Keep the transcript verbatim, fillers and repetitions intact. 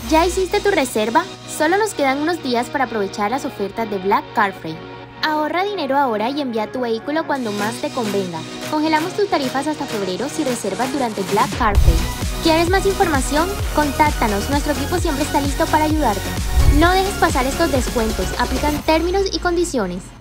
¿Ya hiciste tu reserva? Solo nos quedan unos días para aprovechar las ofertas de Black Car Freight. Ahorra dinero ahora y envía tu vehículo cuando más te convenga. Congelamos tus tarifas hasta febrero si reservas durante Black Car Freight. ¿Quieres más información? Contáctanos, nuestro equipo siempre está listo para ayudarte. No dejes pasar estos descuentos, aplican términos y condiciones.